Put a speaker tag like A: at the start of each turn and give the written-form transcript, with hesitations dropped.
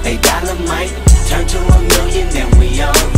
A: $8 might turn to $1 million, and we on